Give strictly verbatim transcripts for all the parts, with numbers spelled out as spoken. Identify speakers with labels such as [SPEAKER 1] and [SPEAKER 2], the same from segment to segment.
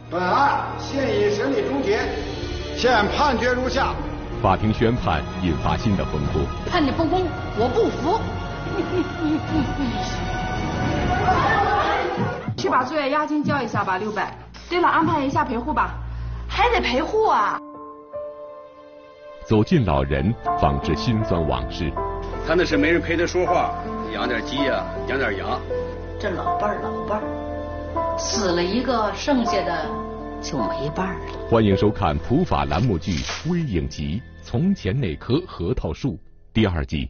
[SPEAKER 1] 本案现已审理终结，现判决如下。
[SPEAKER 2] 法庭宣判引发新的风波。
[SPEAKER 3] 判你不公，我不服。
[SPEAKER 4] 去把作业押金交一下吧，六百。对了，安排一下陪护吧。
[SPEAKER 3] 还得陪护啊！
[SPEAKER 2] 走进老人，仿制辛酸往事。
[SPEAKER 5] 他那是没人陪他说话，养点鸡呀、啊，养点羊。
[SPEAKER 3] 这老伴儿老伴儿，死了一个，剩下的就没伴儿了。
[SPEAKER 2] 欢迎收看普法栏目剧《微影集》从前那棵核桃树第二集。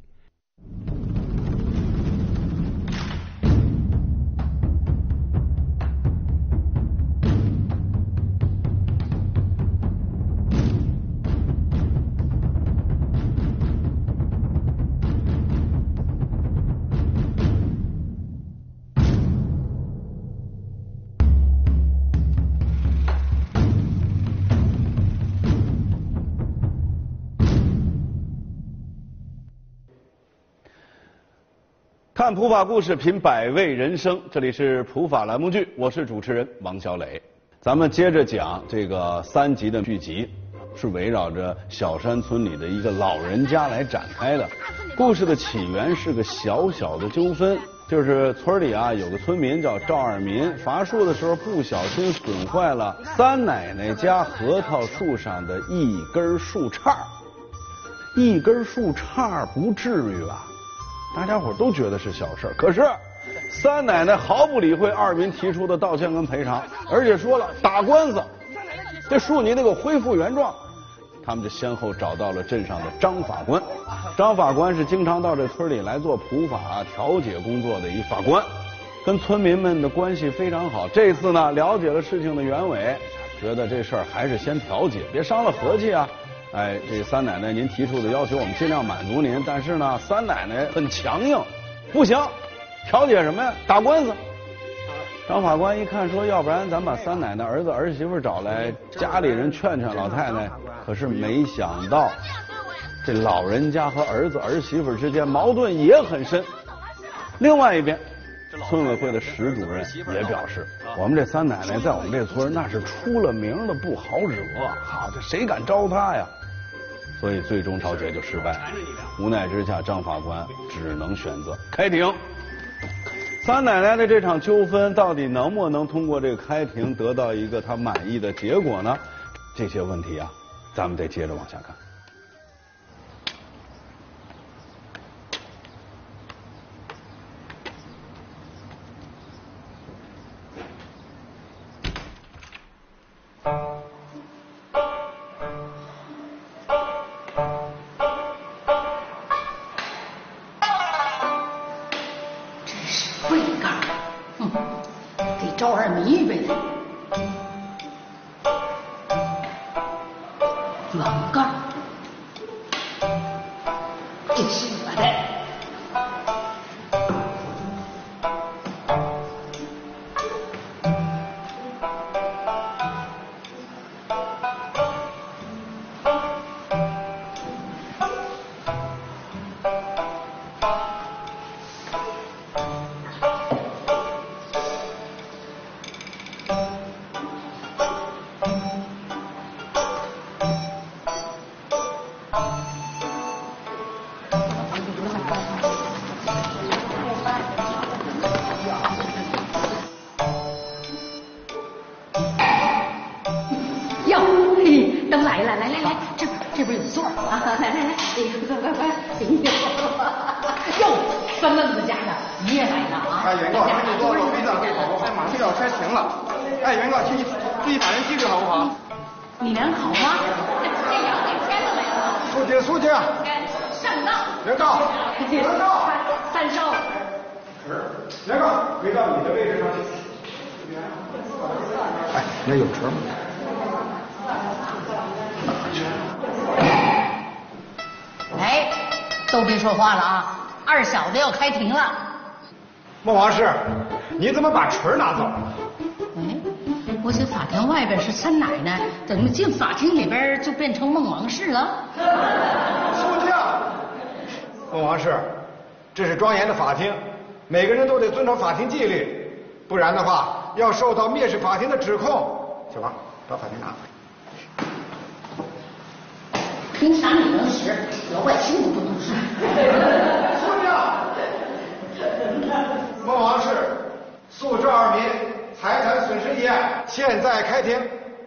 [SPEAKER 6] 看普法故事，品百味人生。这里是普法栏目剧，我是主持人王小磊。咱们接着讲这个三集的剧集，是围绕着小山村里的一个老人家来展开的。故事的起源是个小小的纠纷，就是村里啊有个村民叫赵二民，伐树的时候不小心损坏了三奶奶家核桃树上的一根树杈。一根树杈不至于吧？大家伙都觉得是小事，可是三奶奶毫不理会二民提出的道歉跟赔偿，而且说了打官司，这树你得给我恢复原状。他们就先后找到了镇上的张法官，张法官是经常到这村里来做普法调解工作的一法官，跟村民们的关系非常好。这次呢，了解了事情的原委，觉得这事儿还是先调解，别伤了和气啊。哎，这三奶奶您提出的要求我们尽量满足您，但是呢，三奶奶很强硬，不行，调解什么呀？打官司。张法官一看说，要不然咱把三奶奶儿子儿媳妇找来，家里人劝劝老太太。可是没想到，这老人家和儿子儿媳妇之间矛盾也很深。另外一边，村委会的石主任也表示，我们这三奶奶在我们这村那是出了名的不好惹，好，这谁敢招她呀？所以最终调解就失败，无奈之下，张法官只能选择开庭。三奶奶的这场纠纷到底能不能通过这个开庭得到一个她满意的结果呢？这些问题啊，咱们得接着往下看。
[SPEAKER 3] 说话了啊！二小子要开庭了。
[SPEAKER 1] 孟王氏，你怎么把锤拿走了？
[SPEAKER 3] 哎，我想法庭外边是三奶奶，怎么进法庭里边就变成孟王氏了？
[SPEAKER 1] 肃静！孟王氏，这是庄严的法庭，每个人都得遵守法庭纪律，不然的话要受到蔑视法庭的指控。 小王，把法庭拿回
[SPEAKER 3] 来。凭啥你能使，老百姓都不能使？
[SPEAKER 1] 肃静！孟王氏诉这二民财产损失一案，现在开庭。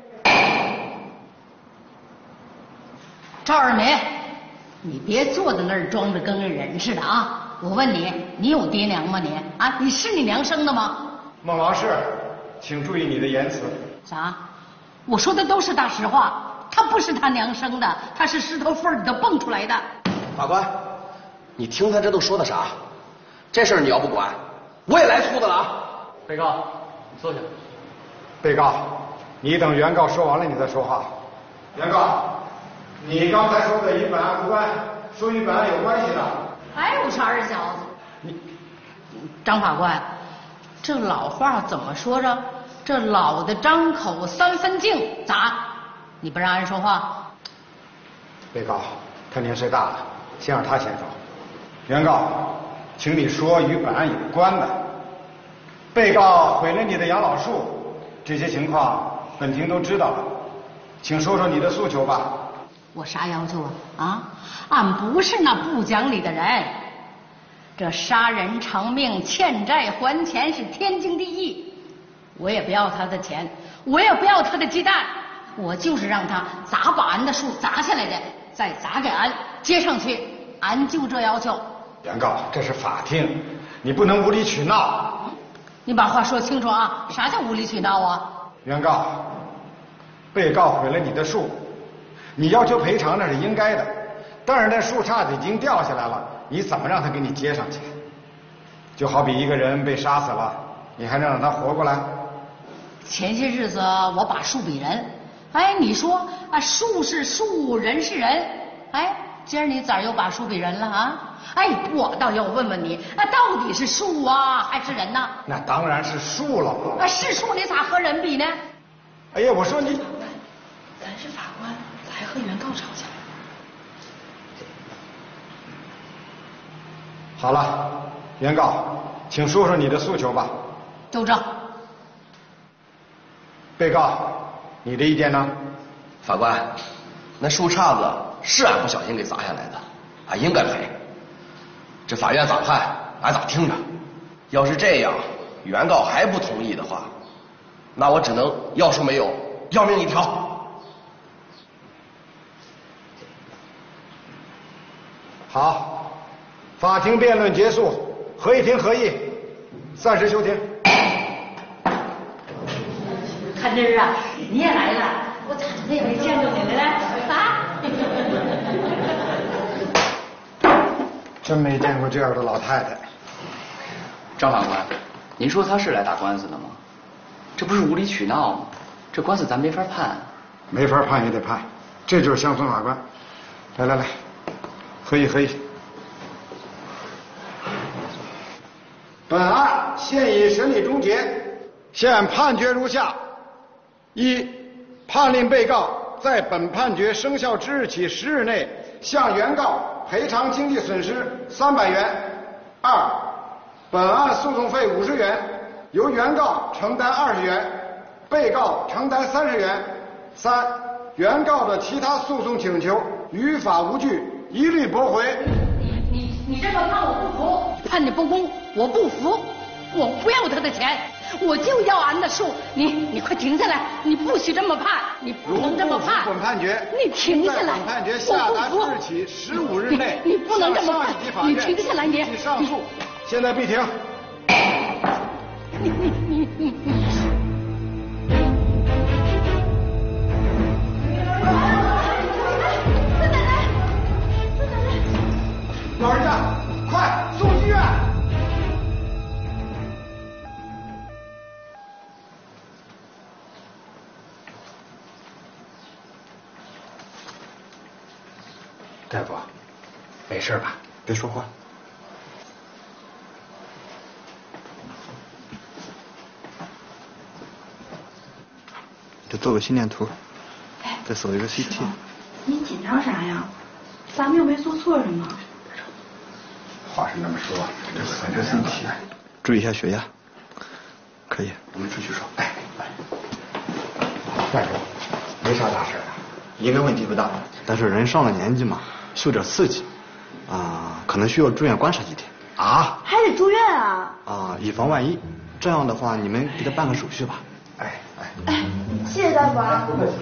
[SPEAKER 3] 赵二民，你别坐在那儿装着跟个人似的啊！我问你，你有爹娘吗你？啊，你是你娘生的吗？
[SPEAKER 1] 孟王氏，请注意你的言辞。
[SPEAKER 3] 啥？我说的都是大实话。他不是他娘生的，他是石头缝里头蹦出来的。
[SPEAKER 7] 法官，你听他这都说的啥？这事儿你要不管，我也来粗的了啊！
[SPEAKER 5] 被告，坐下。
[SPEAKER 1] 被告，你等原告说完了你再说话。原告，你刚才说的与本案无关，说与本案有关系的。
[SPEAKER 3] 还有啥二小子？你，张法官，这老话怎么说着？这老的张口三分净，咋？你不让人说话？
[SPEAKER 1] 被告，他年岁大了，先让他先说。原告，请你说与本案有关的。被告毁了你的养老树，这些情况本庭都知道了，请说说你的诉求吧。
[SPEAKER 3] 我啥要求啊？啊，俺不是那不讲理的人。这杀人偿命、欠债还钱是天经地义，我也不要他的钱，我也不要他的鸡蛋。我就是让他咋把俺的树砸下来的，再砸给俺接上去，俺就这要求。
[SPEAKER 1] 原告，这是法庭，你不能无理取闹。
[SPEAKER 3] 你把话说清楚啊！啥叫无理取闹啊？
[SPEAKER 1] 原告，被告毁了你的树，你要求赔偿那是应该的，但是那树杈子已经掉下来了，你怎么让他给你接上去？就好比一个人被杀死了，你还能让他活过来？
[SPEAKER 3] 前些日子我把树比人。哎，你说啊，树是树，人是人。哎，今儿你咋又把树比人了啊？哎，我倒要问问你，那到底是树啊，还是人呢？
[SPEAKER 1] 那当然是树了。
[SPEAKER 3] 啊，是树，你咋和人比呢？
[SPEAKER 1] 哎呀，我说你，
[SPEAKER 4] 咱是法官，咋还和原告吵起来了？
[SPEAKER 1] 好了，原告，请说说你的诉求吧。
[SPEAKER 3] 周正。
[SPEAKER 1] 被告。你的意见呢？
[SPEAKER 7] 法官，那树杈子是俺不小心给砸下来的，俺应该赔。这法院咋判，俺咋听着。要是这样，原告还不同意的话，那我只能要树没有，要命一条。
[SPEAKER 1] 好，法庭辩论结束，合议庭合议，暂时休庭。
[SPEAKER 3] 看妮儿啊，你也来了，我咋怎么也没见着你了啊？
[SPEAKER 1] 真没见过这样的老太太。
[SPEAKER 8] 张法官，您说他是来打官司的吗？这不是无理取闹吗？这官司咱没法判。
[SPEAKER 1] 没法判也得判，这就是乡村法官。来来来，合议合议。本案现已审理终结，现判决如下。一、判令被告在本判决生效之日起十日内向原告赔偿经济损失三百元。二、本案诉讼费五十元，由原告承担二十元，被告承担三十元。三、原告的其他诉讼请求于法无据，一律驳回。
[SPEAKER 3] 你你你这么判我不服，判你不公，我不服，我不要他的钱。我就要俺的树，你你快停下来！你不许这么判，你不能这么判。
[SPEAKER 1] 本判决，
[SPEAKER 3] 你停下来！
[SPEAKER 1] 本判决下达之日起十五日内，
[SPEAKER 3] 你不能这么判！你停下来！你
[SPEAKER 1] 上诉，现在闭庭。
[SPEAKER 3] 你你你你你。
[SPEAKER 1] 老人家，快送医院！大夫，没事吧？别说话。
[SPEAKER 9] 得做个心电图，再搜一个 C T。
[SPEAKER 4] 你紧张啥呀？咱们又没做错什么。
[SPEAKER 1] 话是那么说，这可是身体。
[SPEAKER 9] 注意一下血压。可以。
[SPEAKER 1] 我们出去说。哎，来。 站住，没啥大事啊，
[SPEAKER 9] 应该问题不大，但是人上了年纪嘛，受点刺激，啊，可能需要住院观察几天。
[SPEAKER 1] 啊？
[SPEAKER 4] 还得住院啊？
[SPEAKER 9] 啊，以防万一。这样的话，你们给他办个手续吧。
[SPEAKER 1] 哎哎
[SPEAKER 4] 哎，谢谢大夫啊。
[SPEAKER 1] 不客气。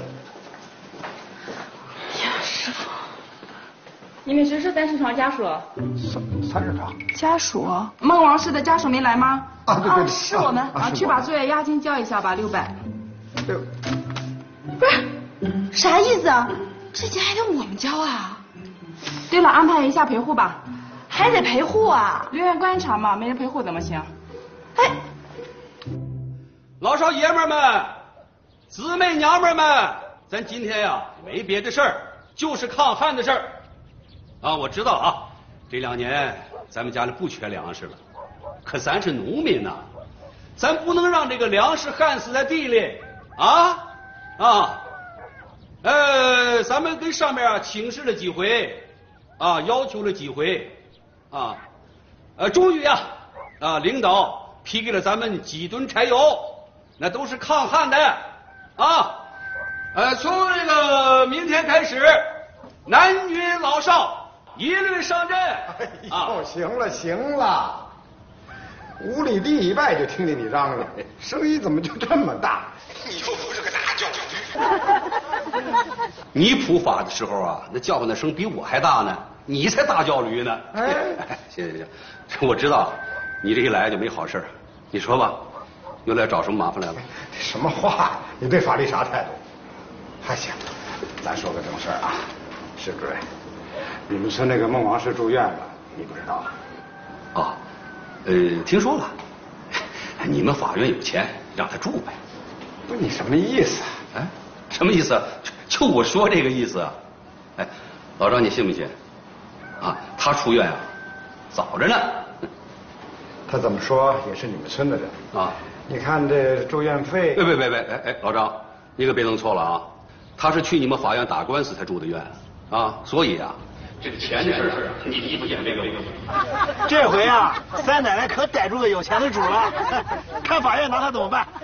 [SPEAKER 4] 呀，师傅，你们谁是单身床家属？
[SPEAKER 1] 三三十床。
[SPEAKER 4] 家属？孟王氏的家属没来吗？
[SPEAKER 1] 啊，对对对，
[SPEAKER 4] 是我们啊，去把住院押金交一下吧，六百。
[SPEAKER 1] 六。
[SPEAKER 4] 不是，啥意思啊？这钱还得我们交啊？对了，安排一下陪护吧。还得陪护啊？留院观察嘛，没人陪护怎么行？哎，
[SPEAKER 5] 老少爷们们、姊妹娘们们，咱今天呀没别的事儿，就是抗旱的事儿。啊，我知道啊，这两年咱们家里不缺粮食了，可咱是农民呐、啊，咱不能让这个粮食旱死在地里啊啊！呃，咱们跟上面啊请示了几回，啊，要求了几回。啊，呃，终于啊，啊，领导批给了咱们几吨柴油，那都是抗旱的，啊，呃，从这个明天开始，男女老少一律上阵。
[SPEAKER 1] 哎呦，行了行了，五里地以外就听见你嚷嚷，声音怎么就这么大？你又不是个大教驴。
[SPEAKER 5] 你普法的时候啊，那叫唤的声比我还大呢。你才大叫驴呢！哎，行行行，我知道你这一来就没好事。你说吧，又来找什么麻烦来了？
[SPEAKER 1] 什么话？你对法律啥态度？还行，咱说个正事儿啊，石主任，你们村那个孟王氏住院了，你不知道啊？
[SPEAKER 5] 啊，呃，听说了。你们法院有钱，让他住呗。
[SPEAKER 1] 不是你什么意思啊？
[SPEAKER 5] 哎，什么意思？就我说这个意思啊。哎，老张，你信不信？啊，他出院啊，早着呢。
[SPEAKER 1] 他怎么说也是你们村的人
[SPEAKER 5] 啊。
[SPEAKER 1] 你看这住院费……
[SPEAKER 5] 别别别别，哎哎，老张，你可别弄错了啊！他是去你们法院打官司才住的院啊，所以啊，这个钱的事儿，你你不见这个。
[SPEAKER 10] 这回啊，三奶奶可逮住个有钱的主了，看法院拿他怎么办。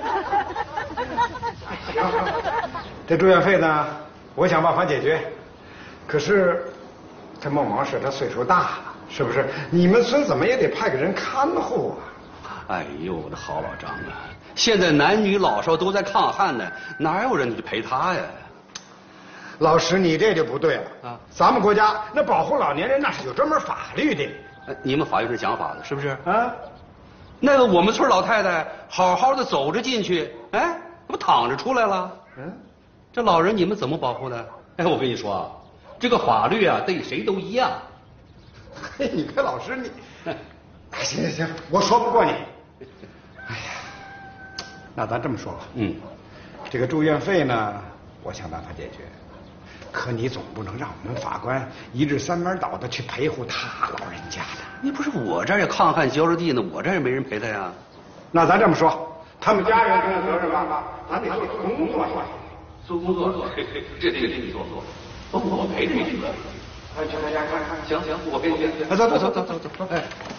[SPEAKER 1] 这住院费呢，我想办法解决，可是。这孟王氏他岁数大了，是不是？你们村怎么也得派个人看护啊！
[SPEAKER 5] 哎呦，我的好老张啊！现在男女老少都在抗旱呢，哪有人去陪他呀？
[SPEAKER 1] 老石，你这就不对了啊！咱们国家那保护老年人那是有专门法律的。
[SPEAKER 5] 你们法院是讲法的，是不是？
[SPEAKER 1] 啊，
[SPEAKER 5] 那个我们村老太太好好的走着进去，哎，不躺着出来了？嗯，这老人你们怎么保护的？哎，我跟你说啊。这个法律啊，对谁都一样。
[SPEAKER 1] 嘿，你看老师你，行行行，我说不过你。哎呀，那咱这么说吧，嗯，这个住院费呢，我想办法解决。可你总不能让我们法官一日三班倒的去陪护他老人家的。
[SPEAKER 5] 你不是我这儿也抗旱浇着地呢，我这儿也没人陪他呀。
[SPEAKER 1] 那咱这么说，他们家人跟责任吧，咱得做工作去。
[SPEAKER 5] 做工作，这这这这你做做。我我陪着你去。
[SPEAKER 1] 哎，去他家看看。
[SPEAKER 5] 行行，我陪你去。
[SPEAKER 1] 哎，走走走走走走。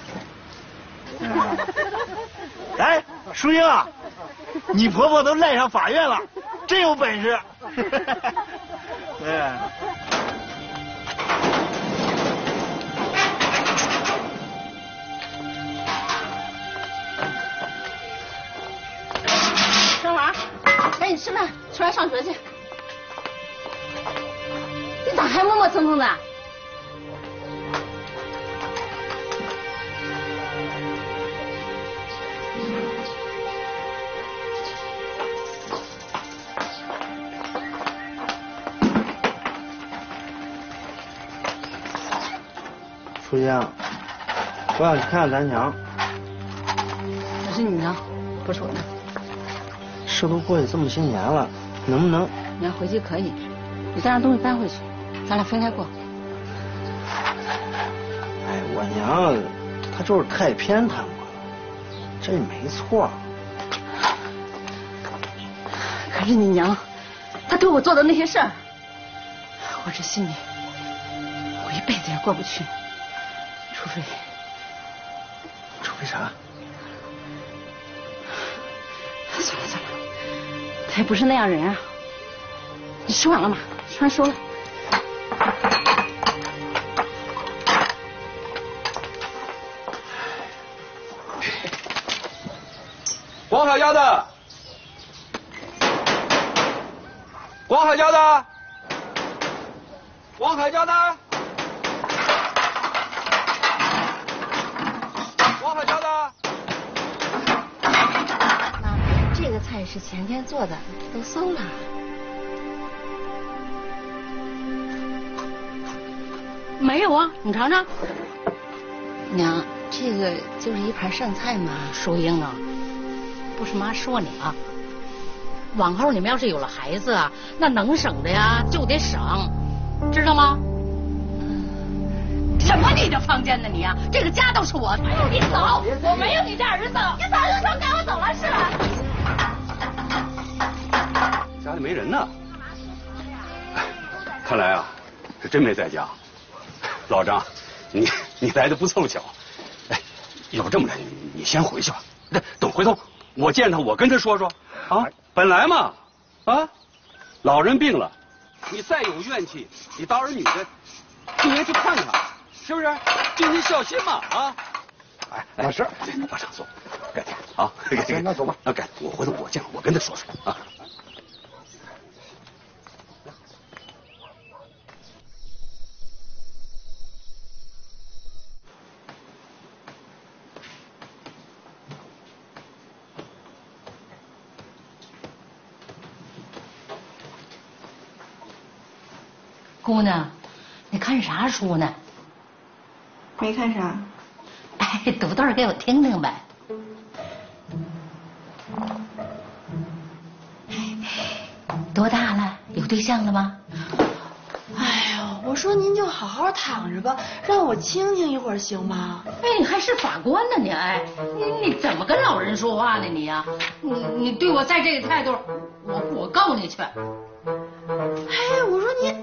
[SPEAKER 10] 哎。哎，淑英啊，你婆婆都赖上法院了，真有本事。哎。
[SPEAKER 3] 张娃，赶紧吃饭，出来上学去。你咋还磨磨蹭蹭的？
[SPEAKER 9] 淑英，我想去看看咱娘。
[SPEAKER 3] 那是你娘，不是我娘。
[SPEAKER 9] 事都过去这么些年了，能不能？
[SPEAKER 3] 你要回去可以，你再让东西搬回去，咱俩分开过。
[SPEAKER 9] 哎，我娘她就是太偏袒我了，这没错。
[SPEAKER 3] 可是你娘，她对我做的那些事儿，我这心里我一辈子也过不去。除非，
[SPEAKER 9] 除非啥？
[SPEAKER 3] 算了算了，他也不是那样人啊。
[SPEAKER 4] 你吃完了吗？吃完说了。
[SPEAKER 5] 广海家的，广海家的，广海家的，广海家的。
[SPEAKER 3] 妈，这个菜是前天做的，都馊了。没有啊，你尝尝。娘，这个就是一盘剩菜嘛。淑英啊，不是妈说你啊，往后你们要是有了孩子啊，那能省的呀就得省，知道吗？什么你这放箭呢你啊？这个家都是我的。哎呦，你走！我没有你这儿子，你早就说赶我走了是吧？
[SPEAKER 5] 家里没人呢。看来啊，是真没在家。老张，你你来的不凑巧。哎，要不这么来，你你先回去吧。等等回头我见他，我跟他说说啊。本来嘛，啊，老人病了，你再有怨气，你当儿女的就应该去看看，是不是？尽尽孝心嘛啊！
[SPEAKER 1] 哎，老师，
[SPEAKER 5] 往上坐，改天啊，行，
[SPEAKER 1] 那走吧。
[SPEAKER 5] 那改，我回头我见我跟他说说啊。
[SPEAKER 3] 姑娘，你看啥书呢？
[SPEAKER 4] 没看啥。
[SPEAKER 3] 哎，读段给我听听呗。多大了？有对象了吗？
[SPEAKER 4] 哎呦，我说您就好好躺着吧，让我清静一会儿行吗？
[SPEAKER 3] 哎，你还是法官呢你？哎，你你怎么跟老人说话呢你呀？你你对我再这个态度，我我告你去。
[SPEAKER 4] 哎，我说你。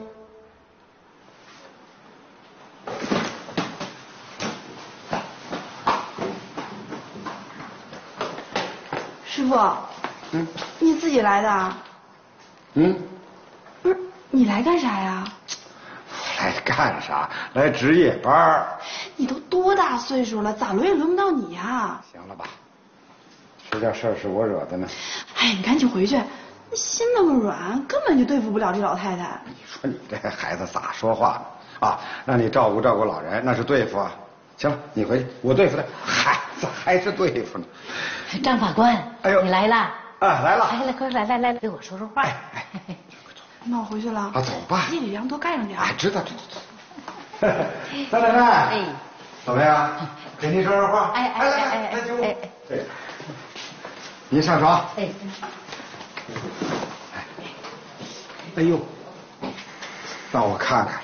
[SPEAKER 4] 师傅，嗯，你自己来的？
[SPEAKER 1] 嗯，
[SPEAKER 4] 不是，你来干啥呀？
[SPEAKER 1] 来干啥？来值夜班。
[SPEAKER 4] 你都多大岁数了，咋轮也轮不到你呀？
[SPEAKER 1] 行了吧，这点事儿是我惹的呢。
[SPEAKER 4] 哎，你赶紧回去，你心那么软，根本就对付不了这老太太。
[SPEAKER 1] 你说你这孩子咋说话呢？啊，让你照顾照顾老人，那是对付啊。行了，你回去，我对付他。孩子还是对付呢。
[SPEAKER 3] 张法官，哎呦，你来了啊，
[SPEAKER 1] 来了，
[SPEAKER 3] 来来，快来来来，给我说说话。哎哎，
[SPEAKER 4] 那我回去了。
[SPEAKER 1] 啊，走吧。
[SPEAKER 4] 夜里凉多盖上点。
[SPEAKER 1] 哎，知道知道知道。三奶奶，哎，怎么样？给您说说话。
[SPEAKER 3] 哎哎哎哎哎哎
[SPEAKER 1] 哎，您上床。哎。哎呦，让我看看，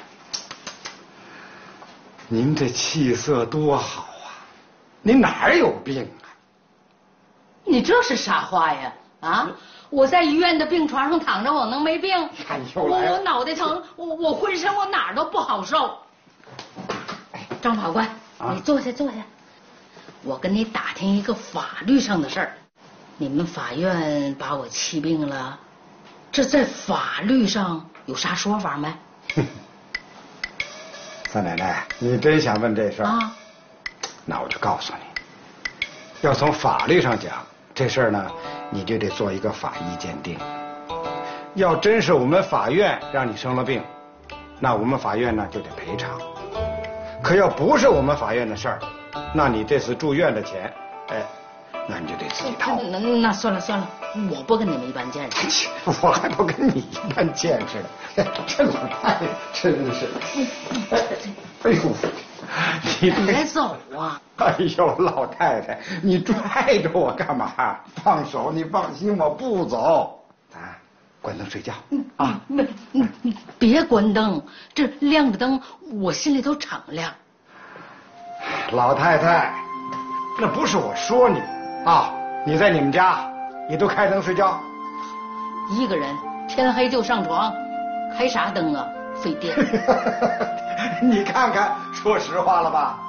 [SPEAKER 1] 您这气色多好啊！您哪儿有病啊？
[SPEAKER 3] 你这是啥话呀？啊！我在医院的病床上躺着，我能没病？我我脑袋疼，我我浑身我哪儿都不好受。张法官，啊、你坐下坐下，我跟你打听一个法律上的事儿。你们法院把我气病了，这在法律上有啥说法没？
[SPEAKER 1] 三奶奶，你真想问这事儿
[SPEAKER 3] 啊？
[SPEAKER 1] 那我就告诉你，要从法律上讲。这事儿呢，你就得做一个法医鉴定。要真是我们法院让你生了病，那我们法院呢就得赔偿。可要不是我们法院的事儿，那你这次住院的钱，哎，那你就得自己掏。
[SPEAKER 3] 那那算了算了，我不跟你们一般见识。
[SPEAKER 1] 我还不跟你一般见识呢。这老太太真是，哎呦。
[SPEAKER 3] 你别走啊！
[SPEAKER 1] 哎呦，老太太，你拽着我干嘛？放手！你放心，我不走。咱关灯睡觉啊！
[SPEAKER 3] 没，你你别关灯，这亮着灯，我心里头敞亮。
[SPEAKER 1] 老太太，那不是我说你啊！你在你们家也都开灯睡觉？
[SPEAKER 3] 一个人天黑就上床，开啥灯啊？费电。
[SPEAKER 1] 你看看，说实话了吧？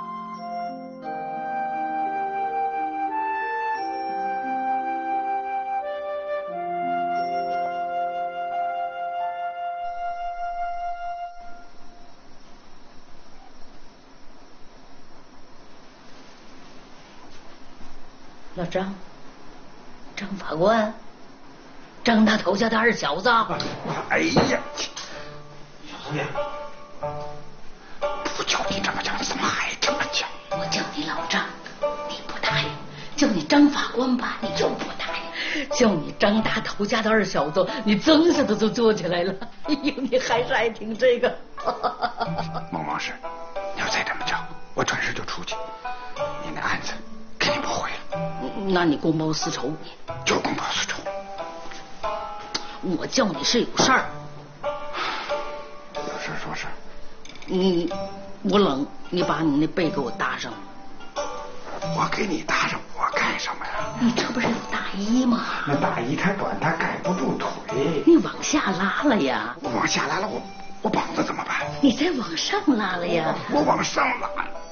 [SPEAKER 3] 老张，张法官，张大头家的二小子。
[SPEAKER 1] 哎呀，小爷，不叫你这么叫，你怎么还这么叫？
[SPEAKER 3] 我叫你老张，你不答应；叫你张法官吧，你就不答应；叫你张大头家的二小子，你噌似的就坐起来了。哎呦，你还是爱听这个。
[SPEAKER 1] 孟王氏，你要再这么叫，我转身就出去，你那案子肯定不会了。
[SPEAKER 3] 那你公报私仇？
[SPEAKER 1] 就公报私仇。
[SPEAKER 3] 我叫你是有事儿。
[SPEAKER 1] 有事说事。
[SPEAKER 3] 你，我冷，你把你那被给我搭上。
[SPEAKER 1] 我给你搭上，我干什么呀？
[SPEAKER 3] 你这不是有大衣吗？
[SPEAKER 1] 那大衣太短，它盖不住腿。
[SPEAKER 3] 你往下拉了呀？
[SPEAKER 1] 我往下拉了，我我膀子怎么办？
[SPEAKER 3] 你再往上拉了呀？
[SPEAKER 1] 我往上拉。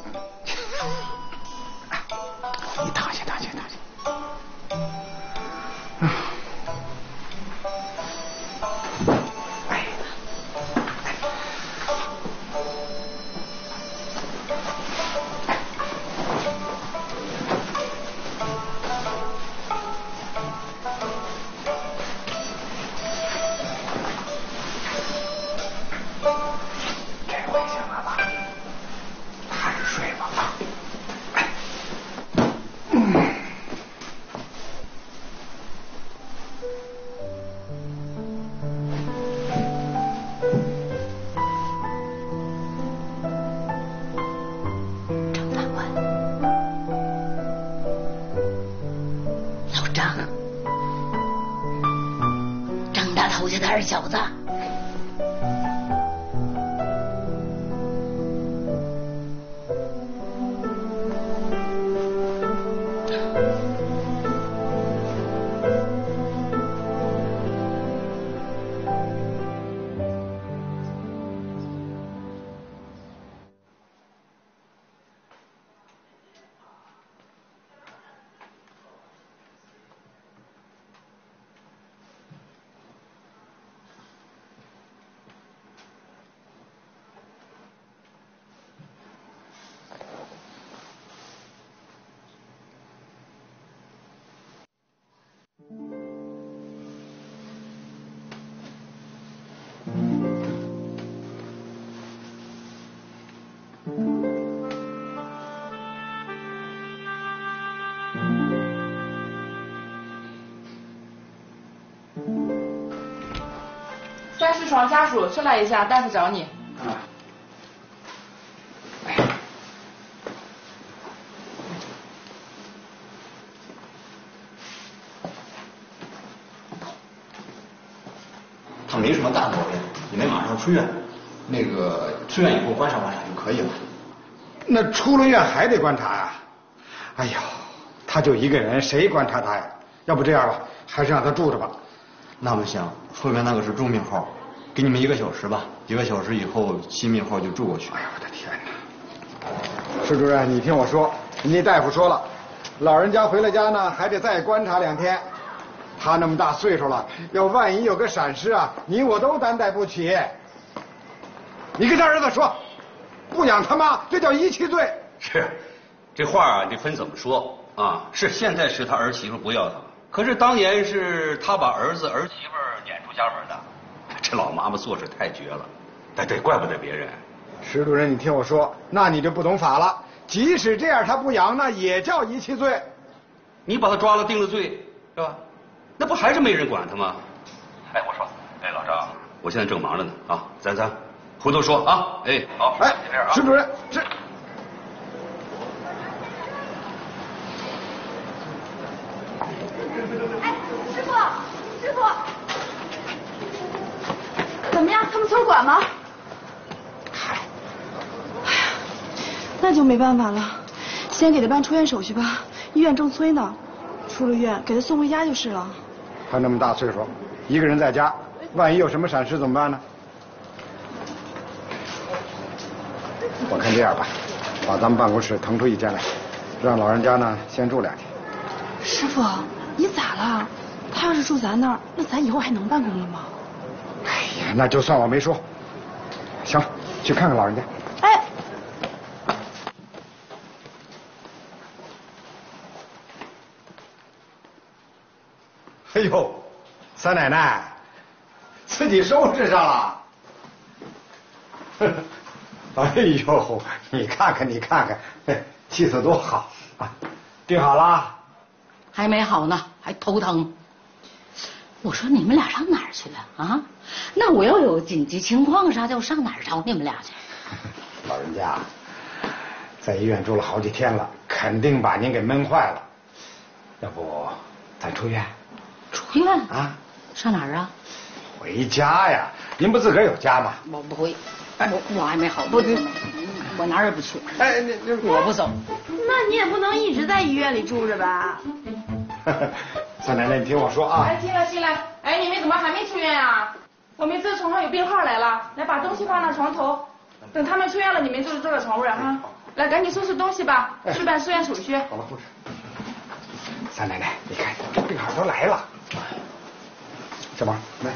[SPEAKER 1] 你躺下，躺下，躺下。嗯。哎。这回行了吧？踏实睡吧啊！哎。嗯。
[SPEAKER 3] 张法官，老张，张大头家的二小子。
[SPEAKER 4] 三尸床家属出来一下，大夫找你。
[SPEAKER 1] 啊。
[SPEAKER 9] 他没什么大毛病，你们马上出院。那个出院以后观察观察就可以了。
[SPEAKER 1] 那出了院还得观察呀？哎呦，他就一个人，谁观察他呀？要不这样吧，还是让他住着吧。
[SPEAKER 9] 那不行，后边那个是重病号，给你们一个小时吧，一个小时以后新病号就住过去。
[SPEAKER 1] 哎呀，我的天哪！施主任，你听我说，人家大夫说了，老人家回了家呢，还得再观察两天。他那么大岁数了，要万一有个闪失啊，你我都担待不起。你跟他儿子说，不养他妈，这叫遗弃罪。
[SPEAKER 5] 是，这话啊，得分怎么说啊？是现在是他儿媳妇不要他，可是当年是他把儿子儿媳妇撵出家门的。这老妈妈做事太绝了，哎，对，怪不得别人。
[SPEAKER 1] 石主任，你听我说，那你就不懂法了。即使这样，他不养，那也叫遗弃罪。
[SPEAKER 5] 你把他抓了，定了罪，是吧？那不还是没人管他吗？哎，我说，哎，老张，我现在正忙着呢啊，咱咱回头说啊。哎，好，
[SPEAKER 1] 哎，
[SPEAKER 5] 这边啊，
[SPEAKER 1] 石主任，这。
[SPEAKER 4] 哎，师傅，师傅，怎么样？他们村管吗？
[SPEAKER 1] 嗨，
[SPEAKER 4] 哎呀，那就没办法了，先给他办出院手续吧，医院正催呢。出了院，给他送回家就是了。
[SPEAKER 1] 他那么大岁数，一个人在家，万一有什么闪失怎么办呢？我看这样吧，把咱们办公室腾出一间来，让老人家呢先住两天。
[SPEAKER 4] 师傅，你咋了？他要是住咱那儿，那咱以后还能办公了吗？
[SPEAKER 1] 哎呀，那就算我没说。行，去看看老人家。
[SPEAKER 4] 哎。
[SPEAKER 1] 三奶奶，自己收拾上了。哎呦，你看看，你看看，气色多好啊！病好了？
[SPEAKER 3] 还没好呢，还头疼。我说你们俩上哪儿去了啊？那我要有紧急情况啥的，我上哪儿找你们俩去？
[SPEAKER 1] 老人家在医院住了好几天了，肯定把您给闷坏了。要不咱出院？
[SPEAKER 3] 出院
[SPEAKER 1] 啊？
[SPEAKER 3] 上哪儿啊？
[SPEAKER 1] 回家呀！您不自个儿有家吗？
[SPEAKER 3] 我不回，我我还没好，不，我哪儿也不去。
[SPEAKER 1] 哎，你你
[SPEAKER 3] 我不走。
[SPEAKER 4] 那你也不能一直在医院里住着吧？
[SPEAKER 1] 三奶奶，你听我说啊！
[SPEAKER 4] 哎，进来进来！哎，你们怎么还没出院啊？我们这床上有病号来了，来把东西放到床头，等他们出院了，你们就坐在床位哈。来，赶紧收拾东西吧，去办出院手续。
[SPEAKER 1] 好了，护士。三奶奶，你看病号都来了。小王，来。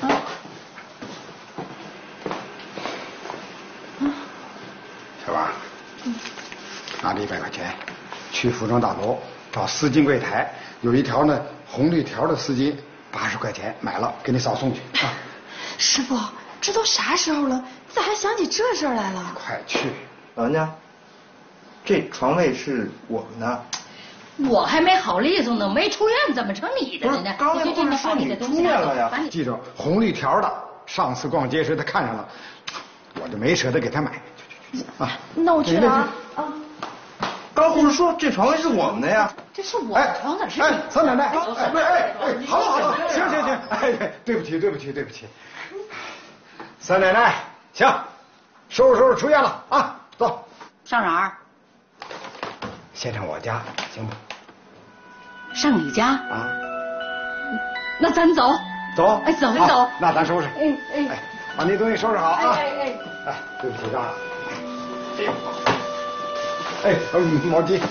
[SPEAKER 1] 小王，拿着一百块钱，去服装大楼找丝巾柜台，有一条呢红绿条的丝巾，八十块钱买了，给你嫂送去啊。
[SPEAKER 4] 师傅，这都啥时候了，咋还想起这事儿来了？
[SPEAKER 1] 快去！
[SPEAKER 9] 老人家，这床位是我们的。
[SPEAKER 3] 我还没好利索呢，没出院，怎么成你的了呢？
[SPEAKER 9] 刚才不是说你出院了呀？
[SPEAKER 1] 记着红绿条的，上次逛街时他看上了，我就没舍得给他买。啊，
[SPEAKER 4] 那我去了啊。啊，
[SPEAKER 9] 刚护士说这床位是我们的呀。
[SPEAKER 3] 这是我的床，咋是？
[SPEAKER 1] 哎，三奶奶，哎哎哎，好了好了，行行行，哎，对不起对不起对不起。三奶奶，行，收拾收拾出院了啊，走。
[SPEAKER 3] 上哪儿？
[SPEAKER 1] 先上我家，行不？
[SPEAKER 3] 上你家
[SPEAKER 1] 啊？
[SPEAKER 3] 那咱走。
[SPEAKER 1] 走。
[SPEAKER 3] 哎，走一走。
[SPEAKER 1] 那咱收拾。
[SPEAKER 3] 哎哎，
[SPEAKER 1] 把那东西收拾好啊。
[SPEAKER 3] 哎哎哎。
[SPEAKER 1] 哎，对不起啊。哎呦。哎，毛巾。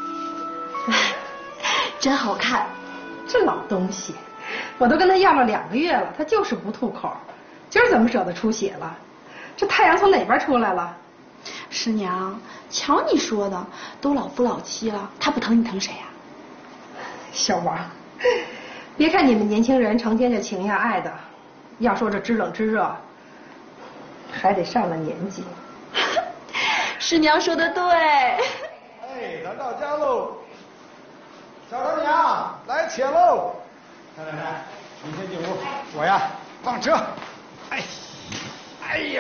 [SPEAKER 4] 真好看。
[SPEAKER 11] 这老东西，我都跟他要了两个月了，他就是不吐口。今儿怎么舍得出血了？这太阳从哪边出来了？
[SPEAKER 4] 师娘，瞧你说的，都老夫老妻了，他不疼你疼谁呀？
[SPEAKER 11] 小王，别看你们年轻人成天就情呀爱的，要说这知冷知热，还得上了年纪。
[SPEAKER 4] 师娘说的对。
[SPEAKER 1] 哎，咱到家喽。小老娘，来且喽！来来来，你先进屋，我呀放车。哎，哎呦！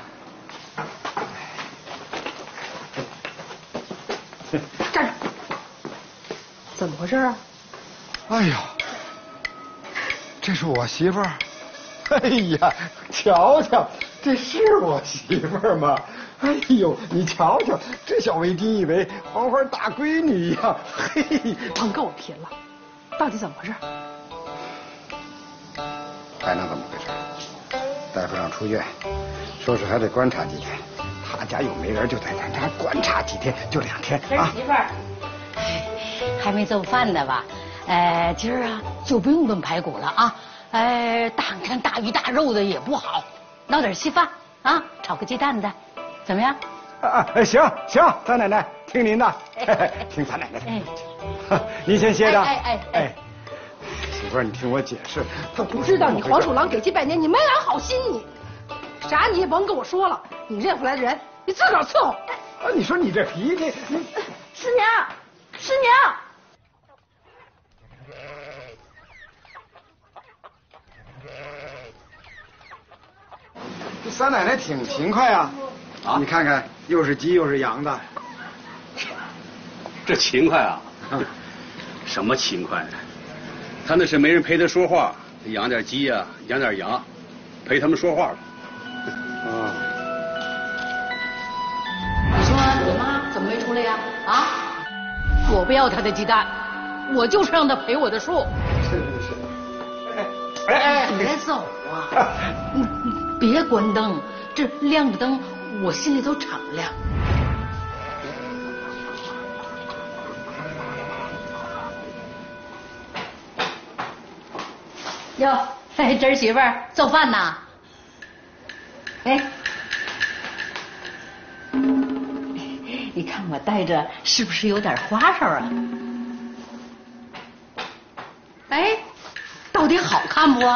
[SPEAKER 11] 站着！怎么回事啊？
[SPEAKER 1] 哎呦，这是我媳妇儿。哎呀，瞧瞧，这是我媳妇儿吗？哎呦，你瞧瞧，这小围巾以为黄花大闺女一样。嘿，
[SPEAKER 11] 甭跟我贫了，到底怎么回事？
[SPEAKER 1] 还能怎么回事？大夫让出院，说是还得观察几天。他家有媒人，就在咱家观察几天，就两天啊。
[SPEAKER 3] 媳妇儿，还没做饭呢吧？呃，今儿啊就不用炖排骨了啊。呃，大你看大鱼大肉的也不好，弄点稀饭啊，炒个鸡蛋的，怎么样？
[SPEAKER 1] 啊，哎，行行，三奶奶听您的，听三奶奶的。哎，您先歇着。
[SPEAKER 3] 哎哎哎，
[SPEAKER 1] 媳妇儿，你听我解释，他不
[SPEAKER 11] 知道你黄鼠狼给鸡拜年，你没安好心你。啥你也甭跟我说了，你认回来的人，你自个儿伺候。
[SPEAKER 1] 啊，你说你这脾气，你
[SPEAKER 4] 师娘，师娘。
[SPEAKER 1] 这三奶奶挺勤快啊，啊，你看看，又是鸡又是羊的。
[SPEAKER 5] 这勤快啊？什么勤快？他那是没人陪他说话，养点鸡呀、啊，养点羊，陪他们说话了。
[SPEAKER 1] 啊。
[SPEAKER 3] 你说你妈怎么没出来呀？啊？我不要她的鸡蛋，我就是让她陪我的树。
[SPEAKER 1] 是是是。哎哎哎，
[SPEAKER 3] 别走啊！你你别关灯，这亮着灯，我心里都敞亮。哟，哎，侄媳妇儿做饭呢。哎，你看我戴着是不是有点花哨啊？哎，倒到底好看不？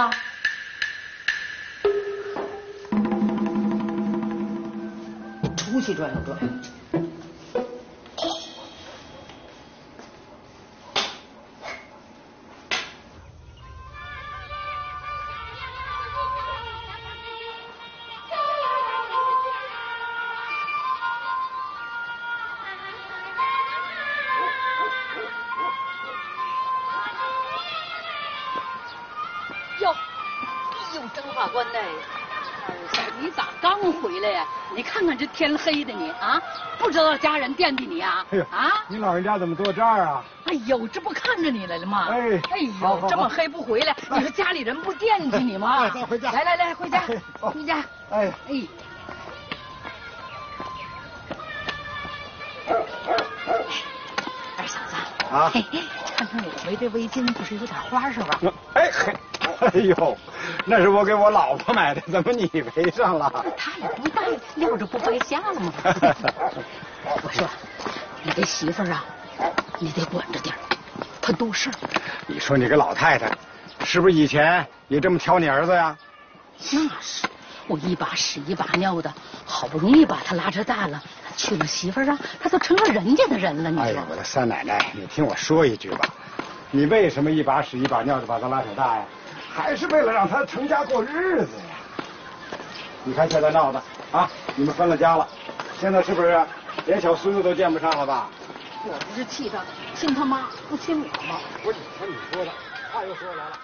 [SPEAKER 3] 出去转悠转悠去。
[SPEAKER 12] 哟，哎呦，郑法官呐，你咋刚回来呀？你看看这天黑的你啊，不知道家人惦记你啊？
[SPEAKER 1] 哎呦
[SPEAKER 12] 啊！
[SPEAKER 1] 你老人家怎么坐这儿啊？
[SPEAKER 12] 哎呦，这不看着你来了吗？
[SPEAKER 1] 哎，
[SPEAKER 12] 哎呦，这么黑不回来，你说家里人不惦记你吗？
[SPEAKER 1] 咱回家。
[SPEAKER 12] 来来来，回家，回家。
[SPEAKER 1] 哎
[SPEAKER 12] 哎。二嫂子
[SPEAKER 1] 啊，
[SPEAKER 12] 看看我围这围巾不是有点花是吧？
[SPEAKER 1] 哎嘿。哎呦，那是我给我老婆买的，怎么你围上了？
[SPEAKER 12] 她也不戴，撂着不白瞎了吗？我说，你这媳妇儿啊，你得管着点，她多事儿。
[SPEAKER 1] 你说你个老太太，是不是以前也这么挑你儿子呀？
[SPEAKER 12] 那是，我一把屎一把尿的，好不容易把他拉扯大了，娶了媳妇儿啊，他都成了人家的人了。你说？
[SPEAKER 1] 哎呀，我的三奶奶，你听我说一句吧，你为什么一把屎一把尿的把他拉扯大呀？还是为了让他成家过日子呀！你看现在闹的啊，你们分了家了，现在是不是连小孙子都见不上了吧？
[SPEAKER 12] 我不是气他，亲他妈不亲我吗？
[SPEAKER 1] 不是，听你说的，他又说来了。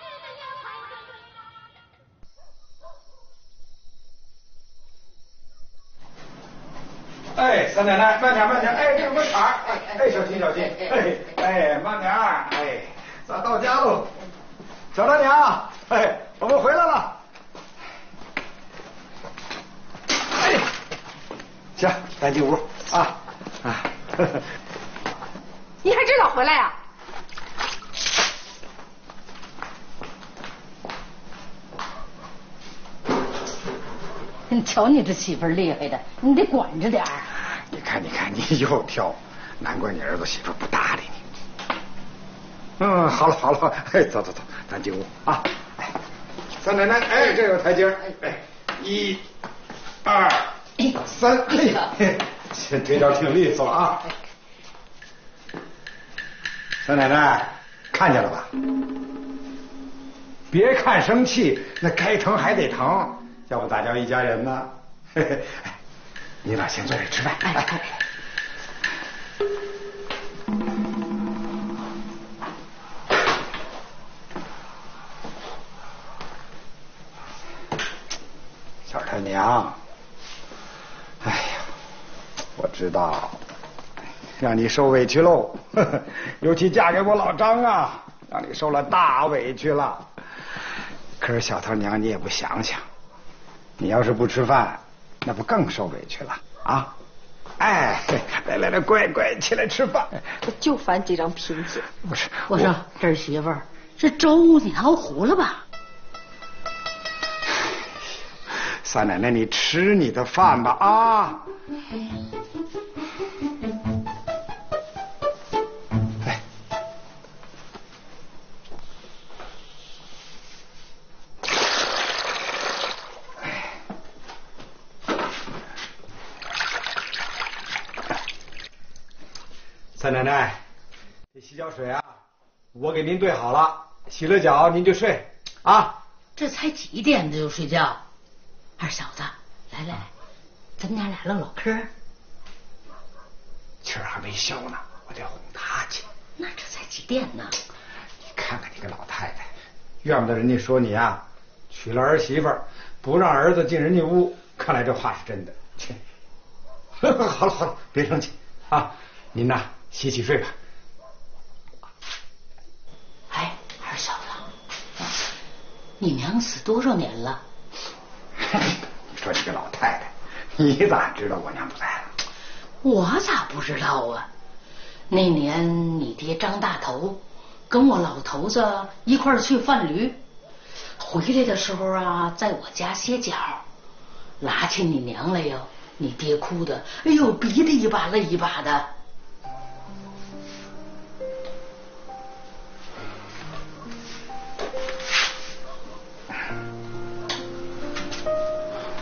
[SPEAKER 1] 哎，三奶奶，慢点慢点，哎，这有个坎儿，哎哎，小心小心，哎哎，慢点，哎，咱到家喽。小丈娘，哎，我们回来了。哎，行，咱进屋啊啊！
[SPEAKER 4] 你还知道回来呀？
[SPEAKER 3] 你瞧你这媳妇儿厉害的，你得管着点儿。
[SPEAKER 1] 你看，你看，你又挑，难怪你儿子媳妇不搭理你。嗯，好了好了，哎，走走走，咱进屋啊！哎，三奶奶，哎，这有台阶儿，哎，一、二、三，哎，这招挺利索啊！三奶奶，看见了吧？别看生气，那该疼还得疼，要不咋叫一家人呢？嘿嘿，哎，你俩先坐这吃饭。哎哎。小太娘，哎呀，我知道让你受委屈喽，呵呵，尤其嫁给我老张啊，让你受了大委屈了。可是小头娘，你也不想想，你要是不吃饭，那不更受委屈了啊？哎，来来来，乖乖起来吃饭。
[SPEAKER 11] 我就烦这张贫嘴。
[SPEAKER 1] 不是，
[SPEAKER 3] 我说这媳妇儿，这粥你熬糊了吧？
[SPEAKER 1] 三奶奶，你吃你的饭吧啊！来，三奶奶，这洗脚水啊，我给您兑好了，洗了脚您就睡啊。
[SPEAKER 3] 这才几点就睡觉？二小子，来来来，咱娘俩唠唠嗑。
[SPEAKER 1] 气儿还没消呢，我得哄她去。
[SPEAKER 3] 那这才几点呢？
[SPEAKER 1] 你看看你个老太太，怨不得人家说你啊，娶了儿媳妇儿不让儿子进人家屋，看来这话是真的。切，好了好了，别生气啊，您呐洗洗睡吧。
[SPEAKER 3] 哎，二小子，你娘死多少年了？
[SPEAKER 1] 你说你个老太太，你咋知道我娘不在了？
[SPEAKER 3] 我咋不知道啊？那年你爹张大头跟我老头子一块儿去贩驴，回来的时候啊，在我家歇脚，拉起你娘来哟，你爹哭的，哎呦，鼻子一把泪一把的。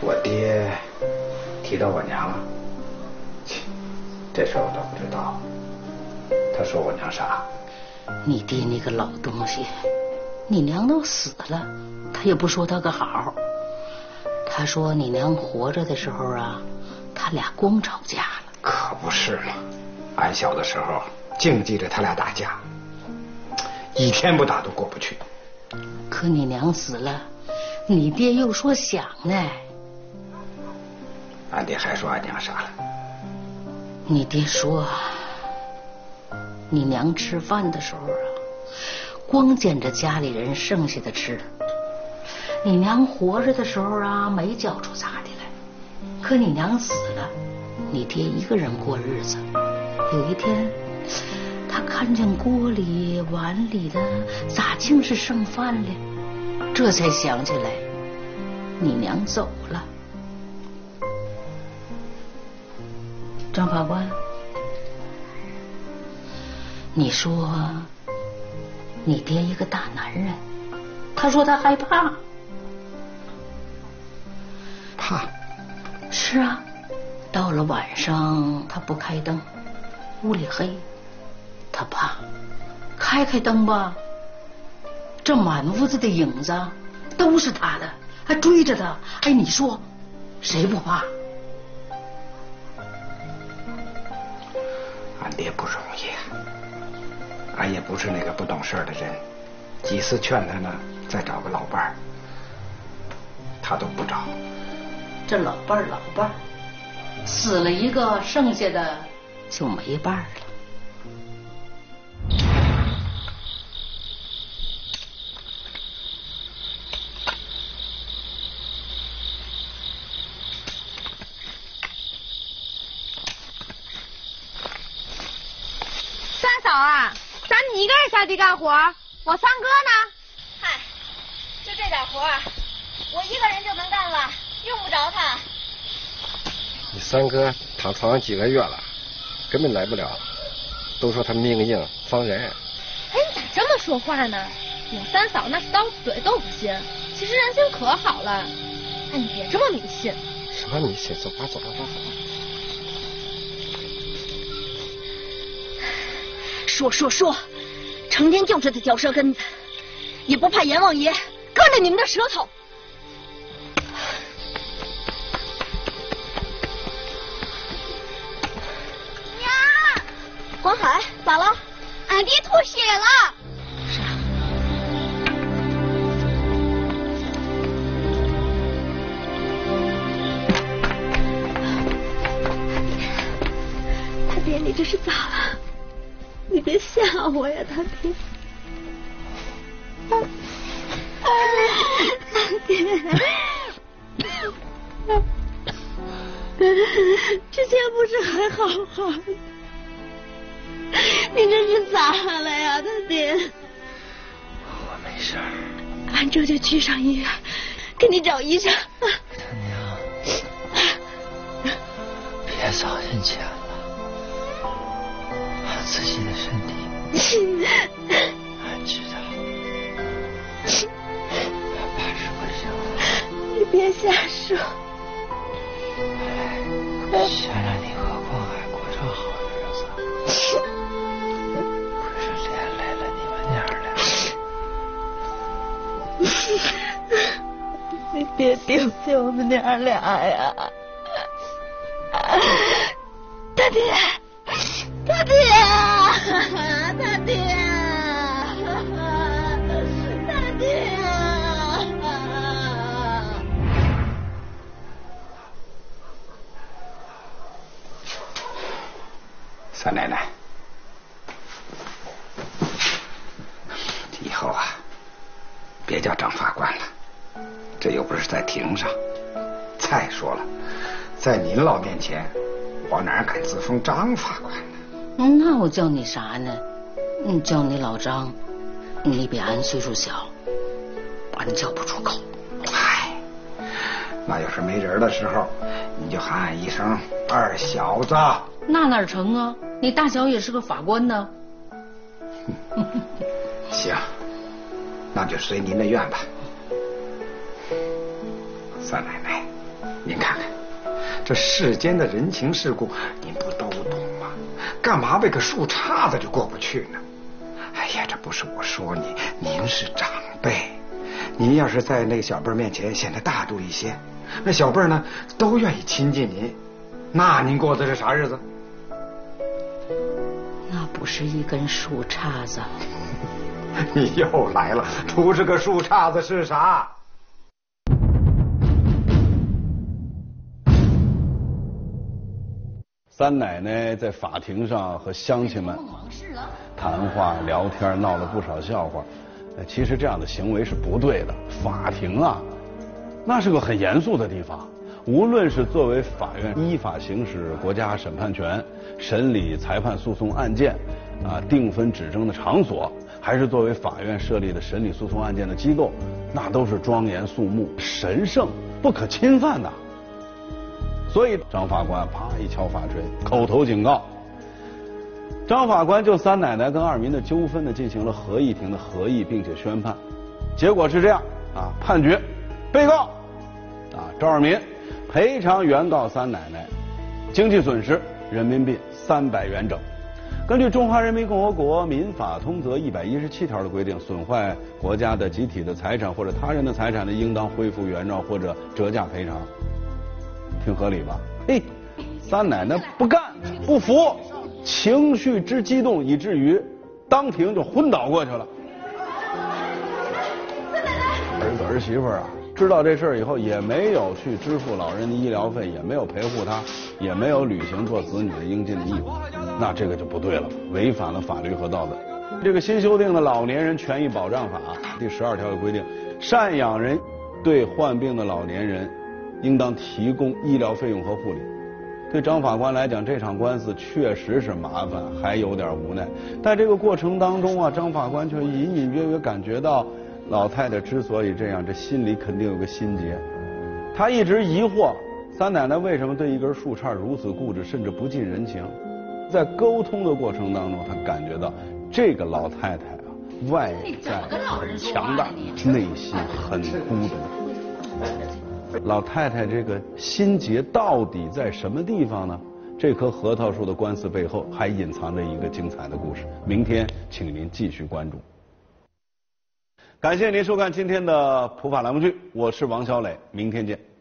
[SPEAKER 13] 我爹提到我娘了，切，这事我倒不知道。他说我娘啥？
[SPEAKER 3] 你爹那个老东西，你娘都死了，他也不说他个好。他说你娘活着的时候啊，他俩光吵架了。
[SPEAKER 13] 可不是嘛，俺小的时候净记着他俩打架，一天不打都过不去。
[SPEAKER 3] 可你娘死了，你爹又说想呢。
[SPEAKER 13] 俺爹还说俺娘啥了？
[SPEAKER 3] 你爹说，你娘吃饭的时候啊，光捡着家里人剩下的吃。你娘活着的时候啊，没觉出咋的来。可你娘死了，你爹一个人过日子。有一天，他看见锅里碗里的咋竟是剩饭了，这才想起来，你娘走了。张法官，你说你爹一个大男人，他说他害怕。
[SPEAKER 13] 怕？
[SPEAKER 3] 是啊，到了晚上他不开灯，屋里黑，他怕。开开灯吧，这满屋子的影子都是他的，还追着他。哎，你说谁不怕？
[SPEAKER 13] 俺爹不容易啊，俺也不是那个不懂事的人，几次劝他呢，再找个老伴儿，他都不找。
[SPEAKER 3] 这老伴儿老伴儿，死了一个，剩下的就没伴儿了。
[SPEAKER 4] 三嫂啊，咋你一个人下地干活？我三哥呢？
[SPEAKER 14] 嗨，就这点活，我一个人就能干了，用不着他。
[SPEAKER 15] 你三哥躺床上几个月了，根本来不了，都说他命硬防人。
[SPEAKER 4] 哎，你咋这么说话呢？我三嫂那是刀子嘴豆腐心，其实人心可好了。哎，你别这么迷信。
[SPEAKER 15] 什么迷信？走吧，走吧，走吧。
[SPEAKER 14] 说说说，成天就知道嚼舌根子，也不怕阎王爷割了你们的舌头。娘，黄海，咋了？俺爹吐血了。啥？他爹，你这是咋了？你别吓我呀，他爹！爹，之前不是还好好的？你这是咋了呀，他爹？
[SPEAKER 15] 我没事儿。
[SPEAKER 14] 俺这就去上医院，给你找医生。
[SPEAKER 15] 他娘，别糟践钱了。自己的身体，俺知道，俺八十块钱了。
[SPEAKER 14] 你别瞎说。
[SPEAKER 15] 想让你和光海过上好日子，可是连累了你们娘
[SPEAKER 14] 俩。你别丢下我们娘俩呀！大爹。他爹，他爹，他爹！
[SPEAKER 13] 三奶奶，以后啊，别叫张法官了，这又不是在庭上。再说了，在您老面前，我哪敢自封张法官呢？
[SPEAKER 3] 那我叫你啥呢？嗯，叫你老张。你比俺岁数小，俺叫不出口。
[SPEAKER 13] 嗨，那要是没人的时候，你就喊俺一声二小子。
[SPEAKER 3] 那哪成啊？你大小也是个法官呢。
[SPEAKER 13] 行，那就随您的愿吧。三奶奶， 您看看，这世间的人情世故，您不都懂吗？干嘛为个树杈子就过不去呢？哎呀，这不是我说你，您是长辈，您要是在那个小辈面前显得大度一些，那小辈呢都愿意亲近您，那您过的是啥日子？
[SPEAKER 3] 那不是一根树杈子。
[SPEAKER 13] 你又来了，不是个树杈子是啥？
[SPEAKER 6] 三奶奶在法庭上和乡亲们谈话聊天，闹了不少笑话。其实这样的行为是不对的。法庭啊，那是个很严肃的地方。无论是作为法院依法行使国家审判权、审理裁判诉讼案件、啊定分指证的场所，还是作为法院设立的审理诉讼案件的机构，那都是庄严肃穆、神圣、不可侵犯的。所以张法官啪一敲法锤，口头警告。张法官就三奶奶跟二民的纠纷呢进行了合议庭的合议，并且宣判。结果是这样啊，判决被告啊赵二民赔偿原告三奶奶经济损失人民币三百元整。根据《中华人民共和国民法通则》一百一十七条的规定，损坏国家的集体的财产或者他人的财产呢，应当恢复原状或者折价赔偿。挺合理吧？嘿，三奶奶不干不服，情绪之激动以至于当庭就昏倒过去了。儿子儿媳妇啊，知道这事儿以后也没有去支付老人的医疗费，也没有陪护他，也没有履行做子女的应尽的义务，那这个就不对了，违反了法律和道德。这个新修订的《老年人权益保障法》第十二条有规定，赡养人对患病的老年人应当提供医疗费用和护理。对张法官来讲，这场官司确实是麻烦，还有点无奈。但这个过程当中啊，张法官却隐隐约约感觉到，老太太之所以这样，这心里肯定有个心结。他一直疑惑三奶奶为什么对一根树杈如此固执，甚至不近人情。在沟通的过程当中，他感觉到这个老太太啊，外在很强大，内心很孤独。老太太这个心结到底在什么地方呢？这棵核桃树的官司背后还隐藏着一个精彩的故事。明天请您继续关注。感谢您收看今天的普法栏目剧，我是王小磊，明天见。